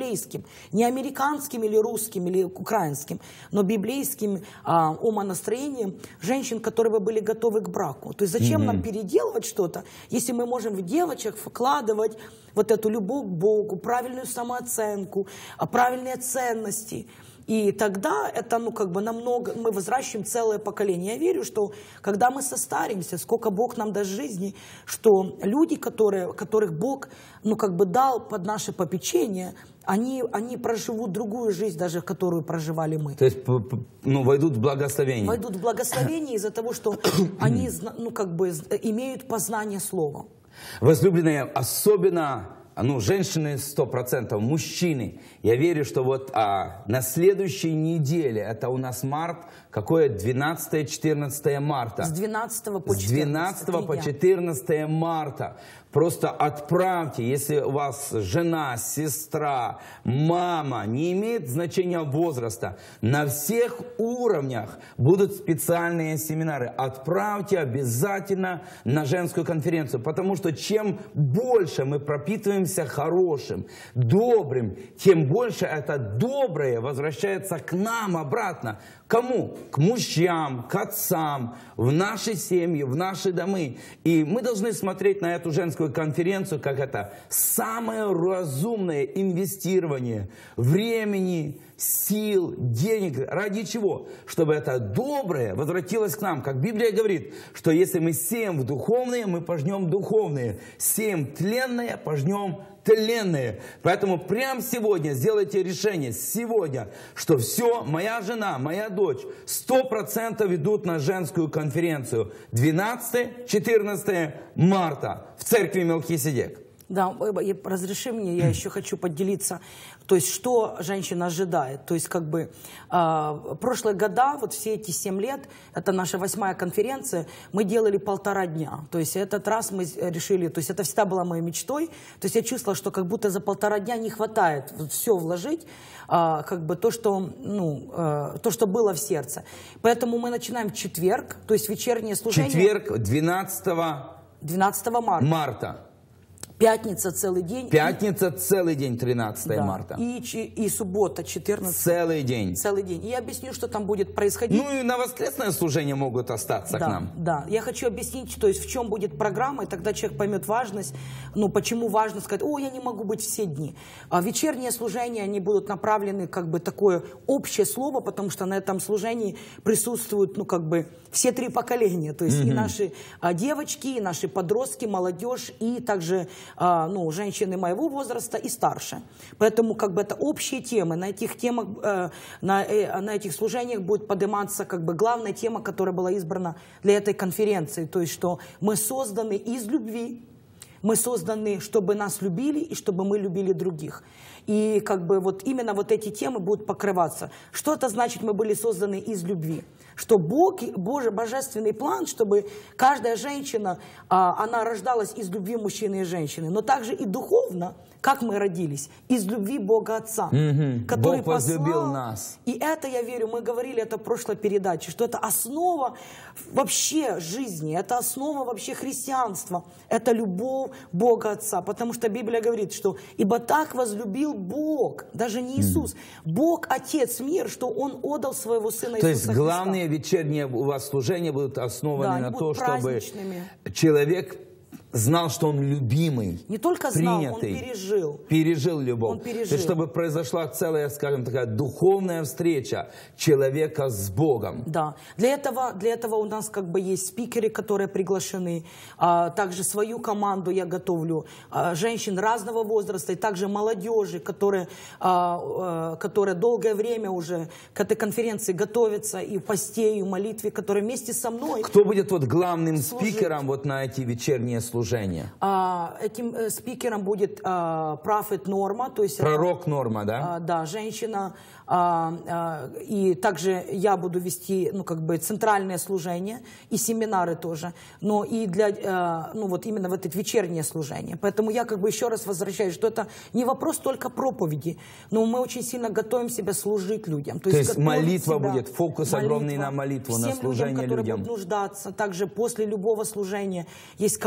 Не американским или русским или украинским, но библейским а, умонастроением женщин, которые бы были готовы к браку. То есть зачем mm-hmm. нам переделывать что-то, если мы можем в девочек вкладывать вот эту любовь к Богу, правильную самооценку, правильные ценности. И тогда это, ну, как бы намного, мы возвращаем целое поколение. Я верю, что когда мы состаримся, сколько Бог нам даст жизни, что люди, которые, которых Бог, ну, как бы дал под наше попечение, они, они проживут другую жизнь, даже которую проживали мы. То есть, ну, войдут в благословение. Войдут в благословение из-за того, что они, ну, как бы имеют познание слова. Возлюбленные, особенно... Ну, женщины сто процентов, мужчины. Я верю, что вот а, на следующей неделе, это у нас март, какое двенадцатое-четырнадцатое марта. С двенадцатого по четырнадцатое. С двенадцатого по четырнадцатое марта. Просто отправьте, если у вас жена, сестра, мама, не имеет значения возраста, на всех уровнях будут специальные семинары. Отправьте обязательно на женскую конференцию, потому что чем больше мы пропитываемся хорошим, добрым, тем больше это доброе возвращается к нам обратно. Кому? К мужьям, к отцам, в наши семьи, в наши домы. И мы должны смотреть на эту женскую конференцию, как это самое разумное инвестирование времени, сил, денег. Ради чего? Чтобы это доброе возвратилось к нам. Как Библия говорит, что если мы сеем в духовное, мы пожнем духовное. Сеем тленное, пожнем тленное. Поэтому прямо сегодня сделайте решение, сегодня, что все, моя жена, моя дочь, сто процентов идут на женскую конференцию двенадцатое-четырнадцатое марта в церкви Мелхиседек. Да, разреши мне, я еще хочу поделиться, то есть что женщина ожидает. То есть как бы э, прошлые года, вот все эти семь лет, это наша восьмая конференция, мы делали полтора дня. То есть этот раз мы решили, то есть это всегда была моей мечтой, то есть я чувствовала, что как будто за полтора дня не хватает вот все вложить, э, как бы то что, ну, э, то, что было в сердце. Поэтому мы начинаем в четверг, то есть вечернее служение. Четверг двенадцатого марта. марта. Пятница целый день. Пятница и... целый день, тринадцатое марта. И, и суббота, четырнадцатое. Целый день. Целый день. И я объясню, что там будет происходить. Ну и на воскресное служение могут остаться да, к нам. Да, я хочу объяснить, то есть в чем будет программа, и тогда человек поймет важность, ну почему важно сказать, о, я не могу быть все дни. А вечерние служения, они будут направлены как бы такое общее слово, потому что на этом служении присутствуют, ну как бы все три поколения, то есть mm-hmm. и наши а, девочки, и наши подростки, молодежь, и также а, ну, женщины моего возраста и старше. Поэтому как бы это общие темы. На этих темах, э, на, э, на этих служениях будет подниматься как бы главная тема, которая была избрана для этой конференции. То есть, что мы созданы из любви, мы созданы, чтобы нас любили и чтобы мы любили других. И как бы вот именно вот эти темы будут покрываться. Что это значит, мы были созданы из любви? Что Бог, Божий божественный план, чтобы каждая женщина, а, она рождалась из любви мужчины и женщины, но также и духовно, как мы родились, из любви Бога Отца, mm-hmm. который Бог возлюбил послал нас. И это, я верю, мы говорили это в прошлой передаче, что это основа вообще жизни, это основа вообще христианства, это любовь Бога Отца, потому что Библия говорит, что «Ибо так возлюбил Бог», даже не Иисус, mm-hmm. Бог Отец мир, что Он отдал Своего Сына То Иисуса есть главные Христа. Вечерние у вас служения будут основаны да, на том, чтобы праздничными. Человек знал, что он любимый, не только знал, принятый, он пережил. Пережил любовь. Он пережил. То есть, чтобы произошла целая, скажем, такая духовная встреча человека с Богом. Да. Для этого, для этого у нас как бы есть спикеры, которые приглашены. А, также свою команду я готовлю. А, женщин разного возраста и также молодежи, которые, а, а, которые долгое время уже к этой конференции готовятся и в посте, и в молитве, которые вместе со мной. Кто будет вот главным служить. спикером вот на эти вечерние служения? А, этим э, спикером будет а, Prophet Норма, то есть пророк это, Норма, да? А, да, женщина. А, а, и также я буду вести, ну, как бы центральное служение и семинары тоже, но и для, а, ну, вот именно в это вечернее служение. Поэтому я как бы еще раз возвращаюсь, что это не вопрос только проповеди, но мы очень сильно готовим себя служить людям. То, то есть, есть молитва себя, будет, фокус молитва, огромный на молитву, на служение людям, которые людям. Будут нуждаться. Также после любого служения есть команда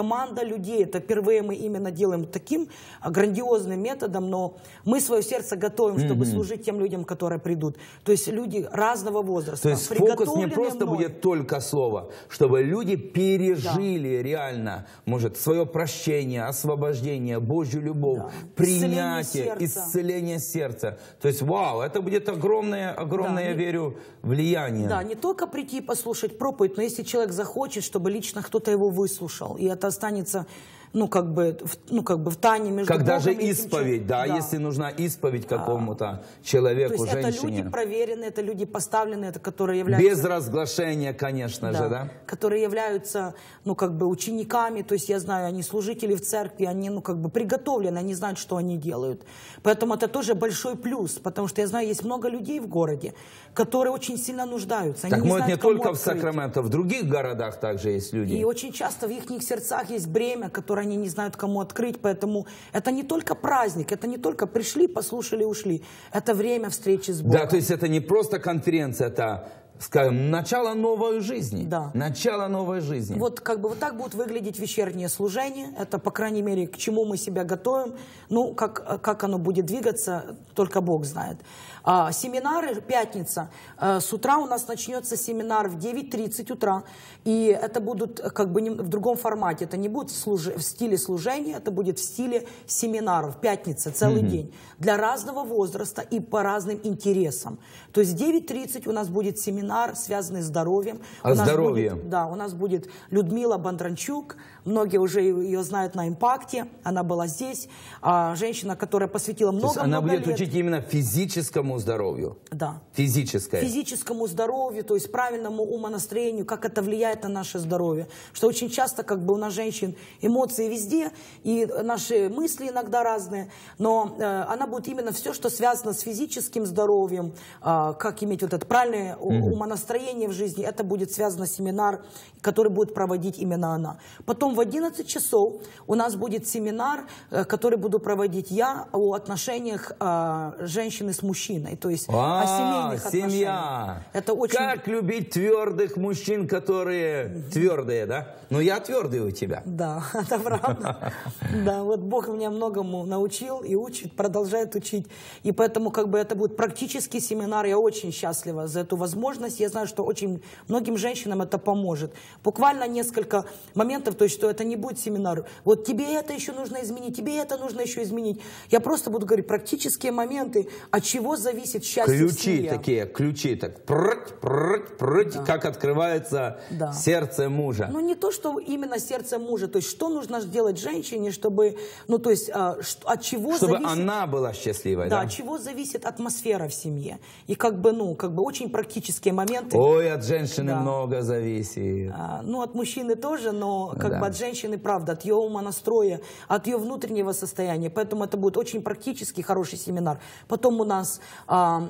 людей, это впервые мы именно делаем таким грандиозным методом, но мы свое сердце готовим, чтобы mm-hmm. служить тем людям, которые придут. То есть люди разного возраста. То есть фокус не просто мной. будет только слово, чтобы люди пережили да. реально, может, свое прощение, освобождение, Божью любовь, да. принятие, исцеление сердца. исцеление сердца. То есть, вау, это будет огромное, огромное, да, я не, верю, влияние. Да, не только прийти послушать проповедь, но если человек захочет, чтобы лично кто-то его выслушал, и это останется, ну, как бы, в, ну, как бы в тайне между Как Богом даже и исповедь, да, да, если нужна исповедь какому-то человеку, то есть женщине. Это люди проверенные, это люди поставленные, это которые являются... Без разглашения, конечно да, же, да? Которые являются, ну, как бы учениками, то есть я знаю, они служители в церкви, они, ну, как бы приготовлены, они знают, что они делают. Поэтому это тоже большой плюс, потому что я знаю, есть много людей в городе, которые очень сильно нуждаются. Они так не может знают, не только открыть. в Сакраменто, в других городах также есть люди. И очень часто в их сердцах есть бремя, которое они не знают, кому открыть, поэтому это не только праздник, это не только пришли, послушали, ушли. Это время встречи с Богом. Да, то есть это не просто конференция, это, скажем, начало новой жизни. Да. Начало новой жизни. Вот как бы вот так будут выглядеть вечернее служение. Это, по крайней мере, к чему мы себя готовим. Ну, как, как оно будет двигаться, только Бог знает. А, семинары, пятница. А, с утра у нас начнется семинар в девять тридцать утра. И это будут как бы не, в другом формате. Это не будет служи, в стиле служения, это будет в стиле семинаров. Пятница, целый mm-hmm. день. Для разного возраста и по разным интересам. То есть в девять тридцать у нас будет семинар, связанный с здоровьем. О здоровье. Будет, да, у нас будет Людмила Бондранчук. Многие уже ее знают на импакте. Она была здесь. А, женщина, которая посвятила много-много она будет лет. учить именно физическому здоровью. Да. Физическое. Физическому здоровью, то есть правильному умонастроению, как это влияет на наше здоровье. Что очень часто как бы у нас женщин эмоции везде, и наши мысли иногда разные, но э, она будет именно все, что связано с физическим здоровьем, э, как иметь вот это правильное mm-hmm. умонастроение в жизни, это будет связано с семинар, который будет проводить именно она. Потом в одиннадцать часов у нас будет семинар, э, который буду проводить я о отношениях э, женщины с мужчиной, то есть а, о семейных семья. отношениях. Это очень... Как любить твердых мужчин, которые твердые, да? Ну, я твердый у тебя. Да, это правда. Да, вот Бог меня многому научил и учит, продолжает учить. И поэтому как бы это будет практический семинар. Я очень счастлива за эту возможность. Я знаю, что очень многим женщинам это поможет. Буквально несколько моментов, то есть что это не будет семинар. Вот тебе это еще нужно изменить, тебе это нужно еще изменить. Я просто буду говорить практические моменты, от чего зависит счастье в Ключи семье. такие, ключи, так, прыть, прыть, прыть, да. Как открывается да. сердце мужа. Ну, не то, что именно сердце мужа, то есть что нужно сделать женщине, чтобы, ну, то есть а, что, от чего чтобы зависит... она была счастливой, да? Да, от чего зависит атмосфера в семье. И как бы, ну, как бы очень практические моменты. Ой, от женщины да. много зависит. А, ну, от мужчины тоже, но как да. бы от женщины, правда, от ее умонастроя, от ее внутреннего состояния. Поэтому это будет очень практический, хороший семинар. Потом у нас а,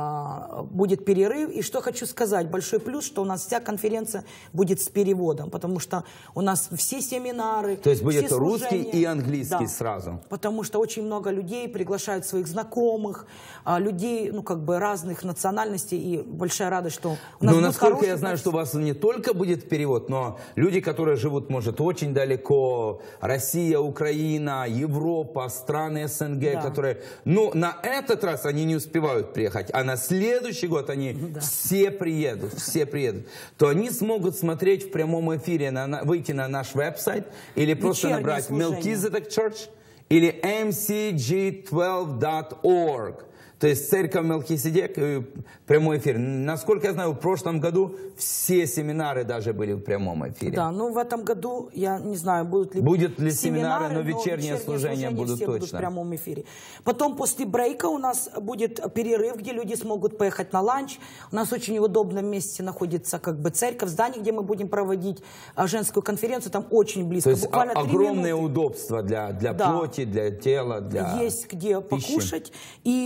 а, будет перерыв. И что хочу сказать, большой плюс, что у нас вся конференция будет с переводом, потому что у нас все семинары, то есть будет все русский служения, и английский да, сразу. Потому что очень много людей приглашают своих знакомых, людей, ну, как бы разных национальностей, и большая радость, что у нас Ну, будет насколько хороший... я знаю, что у вас не только будет перевод, но люди, которые живут, может, очень далеко, Россия, Украина, Европа, страны СНГ, да. которые, ну, на этот раз они не успевают приехать, а на следующий год они да. все приедут, все приедут, то они смогут смотреть в прямом эфире, на, на, выйти на наш веб-сайт или просто вечернее набрать служение. Melchizedek Church или эм си джи двенадцать точка орг. То есть церковь Мелхиседек, прямой эфир. Насколько я знаю, в прошлом году все семинары даже были в прямом эфире. Да, ну в этом году, я не знаю, будут ли, Будет ли семинары, семинары, но вечернее, вечернее служение, служение будут все точно. Будут в прямом эфире. Потом после брейка у нас будет перерыв, где люди смогут поехать на ланч. У нас очень в удобном месте находится как бы церковь, здание, где мы будем проводить женскую конференцию. Там очень близко. То есть буквально огромные удобства для, для да. плоти, для тела, для Есть где пищи. покушать. И в четыре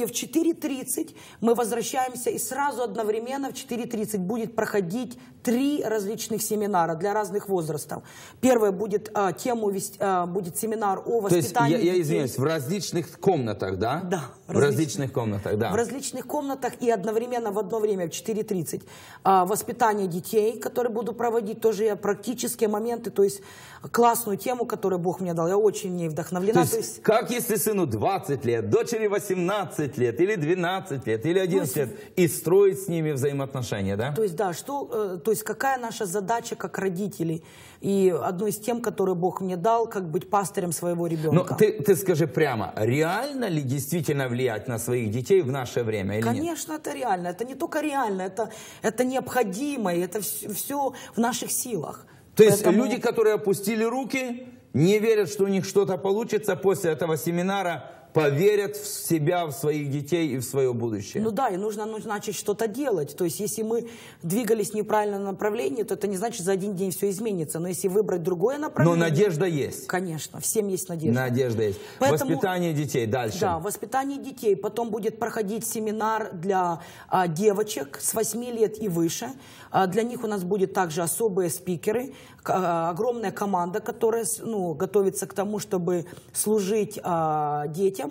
четыре тридцать мы возвращаемся, и сразу одновременно в четыре тридцать будет проходить три различных семинара для разных возрастов. Первое будет а, тему вести, а, будет семинар о воспитании. То есть, я, я извиняюсь, в различных комнатах, да? Да. В различных, различных комнатах, да. В различных комнатах и одновременно в одно время в четыре тридцать. А, воспитание детей, которые буду проводить, тоже я практические моменты, то есть классную тему, которую Бог мне дал. Я очень в ней вдохновлена. То есть, то есть... как если сыну двадцать лет, дочери восемнадцать лет, или двенадцать лет, или одиннадцать лет, и строить с ними взаимоотношения, да? То есть, да, что, то есть какая наша задача как родителей? И одной из тем, которую Бог мне дал, как быть пастырем своего ребенка. Но ты, ты скажи прямо, реально ли действительно влиять на своих детей в наше время или Конечно, нет? это реально. Это не только реально, это, это необходимо, и это все, все в наших силах. То есть Поэтому... люди, которые опустили руки, не верят, что у них что-то получится, после этого семинара поверят в себя, в своих детей и в свое будущее. Ну да, и нужно, нужно начать что-то делать. То есть если мы двигались в неправильном направлении, то это не значит, за один день все изменится. Но если выбрать другое направление... Но надежда есть. Конечно, всем есть надежда. Надежда есть. Поэтому, воспитание детей дальше. Да, воспитание детей. Потом будет проходить семинар для а, девочек с восьми лет и выше. А, для них у нас будет также особые спикеры. А, огромная команда, которая ну, готовится к тому, чтобы служить а, детям.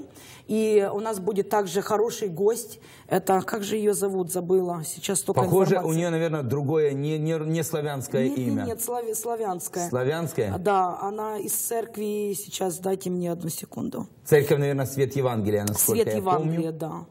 И у нас будет также хороший гость. Это, как же ее зовут, забыла. Сейчас только Похоже, информация. у нее, наверное, другое, не, не, не славянское нет, имя. Нет, нет, слави, славянское. Славянское? Да, она из церкви, сейчас дайте мне одну секунду. Церковь, наверное, Свет Евангелия, насколько Свет я Евангелия, помню. да.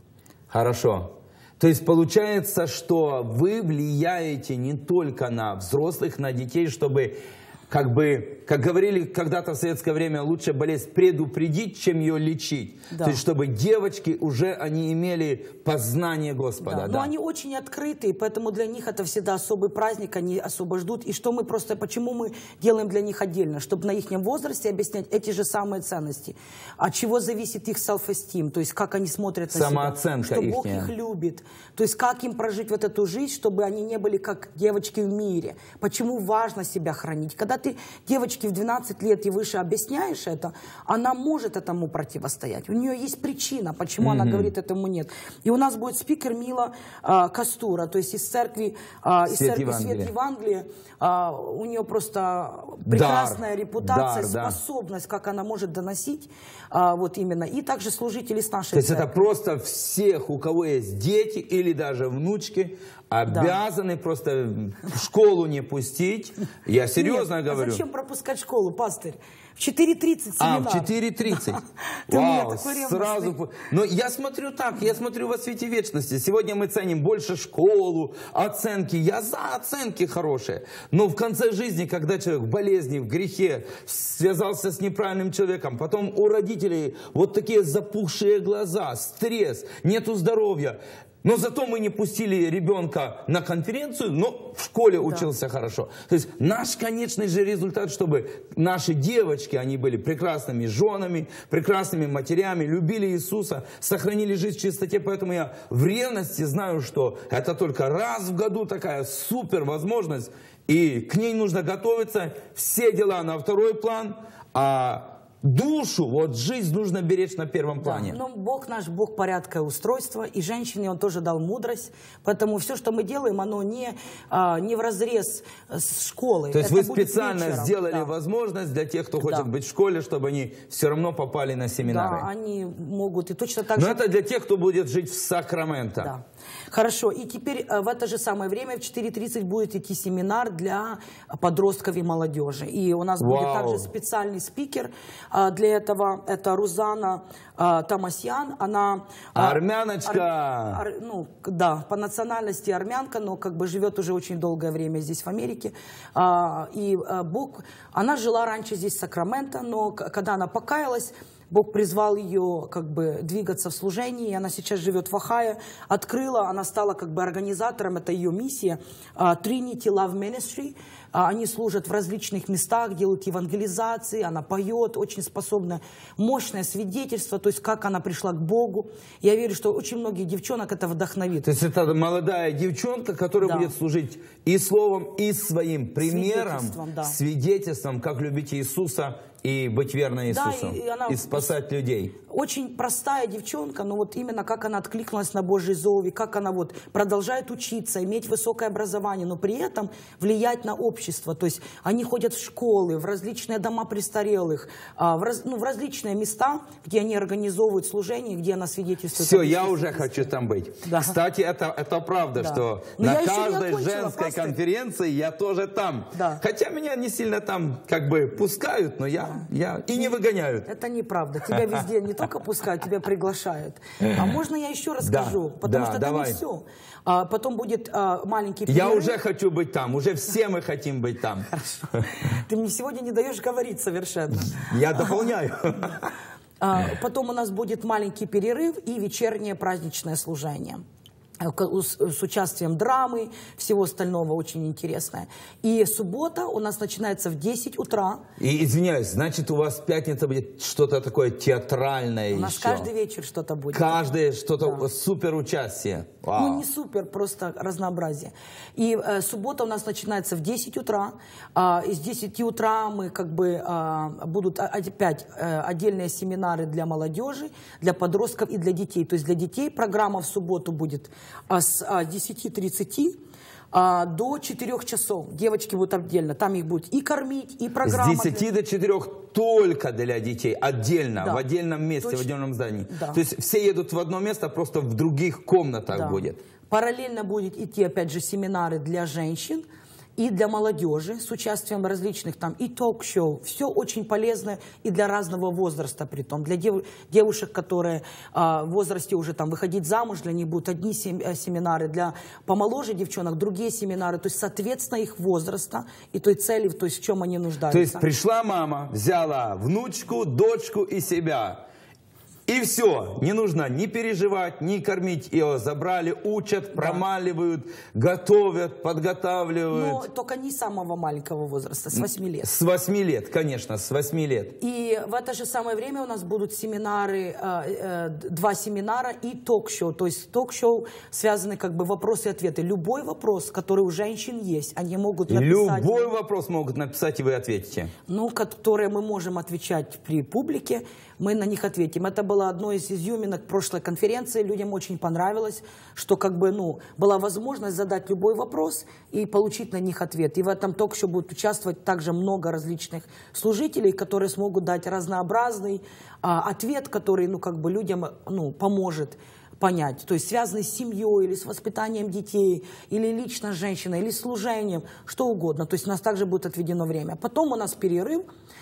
Хорошо. То есть получается, что вы влияете не только на взрослых, на детей, чтобы, как бы, как говорили когда-то в советское время, лучше болезнь предупредить, чем ее лечить. Да. То есть чтобы девочки уже они имели познание Господа. Да. Да. Но они очень открытые, поэтому для них это всегда особый праздник, они особо ждут. И что мы просто, почему мы делаем для них отдельно? Чтобы на их возрасте объяснять эти же самые ценности. От чего зависит их self-esteem, то есть как они смотрят на самооценка себя. Что Бог ихняя. их любит. То есть как им прожить вот эту жизнь, чтобы они не были как девочки в мире. Почему важно себя хранить. Когда ты девочке в двенадцать лет и выше объясняешь это, она может этому противостоять. У нее есть причина, почему mm-hmm. она говорит этому нет. И у нас будет спикер Мила а, Кастура, то есть из церкви, а, из Свет церкви Евангелия. Свет Евангелия. А, у нее просто прекрасная Дар. репутация, Дар, способность, да. как она может доносить, а, вот именно. И также служители с нашей То есть церкви. это просто всех, у кого есть дети или даже внучки, обязаны да. просто в школу не пустить. Я серьезно Нет, говорю. А зачем пропускать школу, пастырь? В четыре тридцать семинар. А, в четыре тридцать. Вау, сразу. Но я смотрю так, я смотрю во свете вечности. Сегодня мы ценим больше школу, оценки. Я за оценки хорошие. Но в конце жизни, когда человек в болезни, в грехе, связался с неправильным человеком, потом у родителей вот такие запухшие глаза, стресс, нету здоровья. Но зато мы не пустили ребенка на конференцию, но в школе учился да. хорошо. То есть наш конечный же результат, чтобы наши девочки, они были прекрасными женами, прекрасными матерями, любили Иисуса, сохранили жизнь в чистоте. Поэтому я в ревности знаю, что это только раз в году такая супер возможность. И к ней нужно готовиться, все дела на второй план, а... душу, вот жизнь нужно беречь на первом плане. Да, но Бог наш, Бог порядка и устройства, и женщине Он тоже дал мудрость, поэтому все, что мы делаем, оно не, а, не вразрез с школой. То есть это вы специально вечером. сделали да. возможность для тех, кто хочет да. быть в школе, чтобы они все равно попали на семинары. Да, они могут и точно так же... Но это для тех, кто будет жить в Сакраменто. Да. Хорошо, и теперь в это же самое время в четыре тридцать будет идти семинар для подростков и молодежи. И у нас Вау. будет также специальный спикер для этого, это Рузана Тамасьян, она... Армяночка! Ар, ар, ну, да, по национальности армянка, но как бы живет уже очень долгое время здесь, в Америке. И Бог, она жила раньше здесь, в Сакраменто, но когда она покаялась, Бог призвал ее как бы двигаться в служении, и она сейчас живет в Ohio, открыла, она стала как бы организатором, это ее миссия, Trinity Love Ministry. Они служат в различных местах, делают евангелизации, она поет, очень способная, мощное свидетельство, то есть как она пришла к Богу. Я верю, что очень многих девчонок это вдохновит. То есть это молодая девчонка, которая да. будет служить и словом, и своим примером, свидетельством, да. свидетельством, как любить Иисуса и быть верной Иисусу, да, и, и, она и спасать людей. Очень простая девчонка, но вот именно как она откликнулась на Божий зов, и как она вот продолжает учиться, иметь высокое образование, но при этом влиять на общество. То есть они ходят в школы, в различные дома престарелых, в, раз, ну, в различные места, где они организовывают служение, где она свидетельствует. Все, я уже хочу там быть. Да. Кстати, это, это правда, да. что но на каждой окончила, женской пастырь. конференции я тоже там. Да. Хотя меня не сильно там как бы пускают, но я, да. я и не выгоняют. Это неправда. Тебя везде не только пускают, тебя приглашают. А можно я еще расскажу? Да. Потому да, что давай. это не все. А, потом будет а, маленький перерыв. Я уже хочу быть там. Уже все мы хотим быть там. Хорошо. Ты мне сегодня не даешь говорить совершенно. Я дополняю. Потом у нас будет маленький перерыв и вечернее праздничное служение. С участием драмы, всего остального очень интересное. И суббота у нас начинается в десять утра. И, извиняюсь, значит, у вас в пятницу будет что-то такое театральное еще? У нас каждый вечер что-то будет. Каждое что-то, да. супер участие. Вау. Ну, не супер, просто разнообразие. И э, суббота у нас начинается в десять утра. Э, и с десяти утра мы как бы э, будут опять э, отдельные семинары для молодежи, для подростков и для детей. То есть для детей программа в субботу будет с десяти тридцати до четырёх часов. Девочки будут отдельно. Там их будут и кормить, и программа. С десяти для... до четырёх только для детей. Отдельно, да. в отдельном месте, Точно. в отдельном здании. Да. То есть все едут в одно место, просто в других комнатах да. будет. Параллельно будет идти, опять же, семинары для женщин и для молодежи с участием различных там и ток-шоу. Все очень полезно и для разного возраста притом. Для дев, девушек, которые а, в возрасте уже там выходить замуж, для них будут одни сем, семинары, для помоложе девчонок другие семинары. То есть соответственно их возраста и той цели, то есть в чем они нуждаются. То есть пришла мама, взяла внучку, дочку и себя. И все, не нужно ни переживать, ни кормить. Ее забрали, учат, промаливают, готовят, подготавливают. Но только не самого маленького возраста, с восьми лет. С восьми лет, конечно, с восьми лет. И в это же самое время у нас будут семинары, э, э, два семинара и ток-шоу. То есть ток-шоу связаны как бы вопросы и ответы. Любой вопрос, который у женщин есть, они могут написать. Любой вопрос могут написать, и вы ответите. Ну, которые мы можем отвечать при публике, мы на них ответим. Это было одно из изюминок прошлой конференции. Людям очень понравилось, что как бы, ну, была возможность задать любой вопрос и получить на них ответ. И в этом ток-шоу будет участвовать также много различных служителей, которые смогут дать разнообразный а, ответ, который, ну, как бы людям, ну, поможет понять. То есть связанный с семьей, или с воспитанием детей, или лично с женщиной, или служением, что угодно. То есть у нас также будет отведено время. Потом у нас перерыв.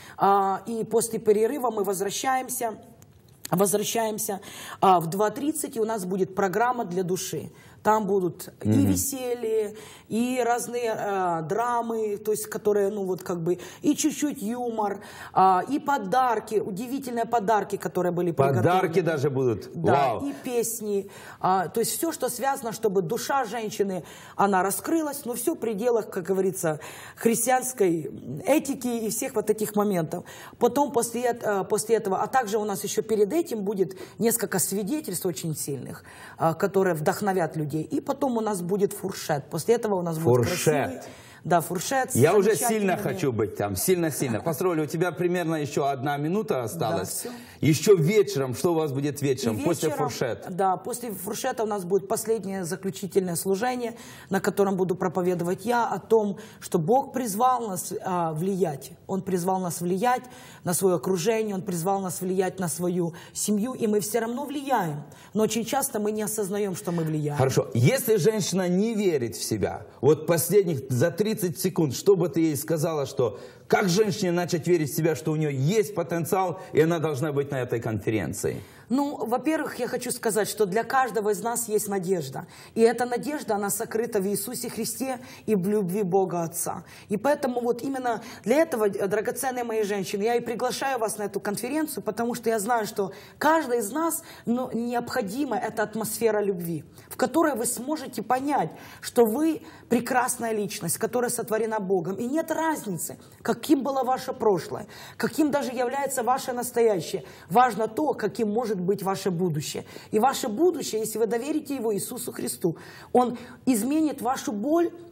И после перерыва мы возвращаемся, возвращаемся в два тридцать, и у нас будет программа для души. Там будут mm-hmm. и веселье, и разные э, драмы, то есть, которые, ну, вот как бы, и чуть-чуть юмор, э, и подарки, удивительные подарки, которые были приготовлены. Подарки даже будут? Да, Вау. И песни. Э, то есть, все, что связано, чтобы душа женщины, она раскрылась, но все в пределах, как говорится, христианской этики и всех вот этих моментов. Потом, после, э, после этого, а также у нас еще перед этим будет несколько свидетельств очень сильных, э, которые вдохновят людей. И потом у нас будет фуршет. После этого у нас будет красивый... Да, фуршет. Я уже сильно хочу быть там, сильно-сильно. Посмотрели, у тебя примерно еще одна минута осталась. Да, еще вечером, что у вас будет вечером, вечером после фуршета? Да, после фуршета у нас будет последнее заключительное служение, на котором буду проповедовать я о том, что Бог призвал нас а, влиять. Он призвал нас влиять на свое окружение, Он призвал нас влиять на свою семью, и мы все равно влияем. Но очень часто мы не осознаем, что мы влияем. Хорошо. Если женщина не верит в себя, вот последних за тридцать секунд, что бы ты ей сказала, что как женщине начать верить в себя, что у нее есть потенциал, и она должна быть на этой конференции? Ну, во-первых, я хочу сказать, что для каждого из нас есть надежда. И эта надежда, она сокрыта в Иисусе Христе и в любви Бога Отца. И поэтому вот именно для этого, драгоценные мои женщины, я и приглашаю вас на эту конференцию, потому что я знаю, что каждой из нас, ну, необходима эта атмосфера любви, в которой вы сможете понять, что вы прекрасная личность, которая сотворена Богом. И нет разницы, каким было ваше прошлое, каким даже является ваше настоящее. Важно то, каким может быть ваше будущее. И ваше будущее, если вы доверите его Иисусу Христу, Он изменит вашу боль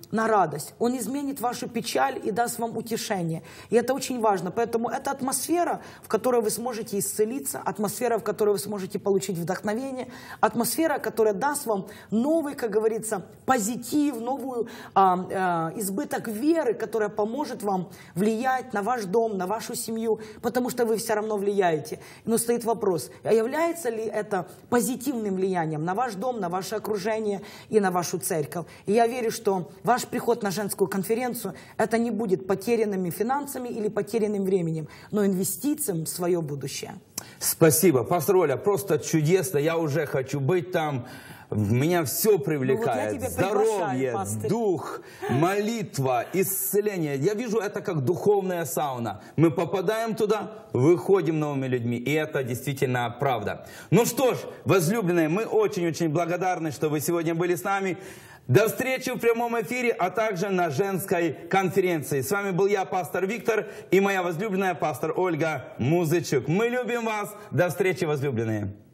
на радость. Он изменит вашу печаль и даст вам утешение. И это очень важно. Поэтому это атмосфера, в которой вы сможете исцелиться, атмосфера, в которой вы сможете получить вдохновение, атмосфера, которая даст вам новый, как говорится, позитив, новую а, а, избыток веры, которая поможет вам влиять на ваш дом, на вашу семью, потому что вы все равно влияете. Но стоит вопрос, а является ли это позитивным влиянием на ваш дом, на ваше окружение и на вашу церковь? И я верю, что ваш приход на женскую конференцию, это не будет потерянными финансами или потерянным временем, но инвестициям в свое будущее. Спасибо, пастор Оля, просто чудесно, я уже хочу быть там. Меня все привлекает. Ну, вот здоровье, дух, молитва, исцеление. Я вижу это как духовная сауна. Мы попадаем туда, выходим новыми людьми. И это действительно правда. Ну что ж, возлюбленные, мы очень-очень благодарны, что вы сегодня были с нами. До встречи в прямом эфире, а также на женской конференции. С вами был я, пастор Виктор, и моя возлюбленная пастор Ольга Музычук. Мы любим вас. До встречи, возлюбленные.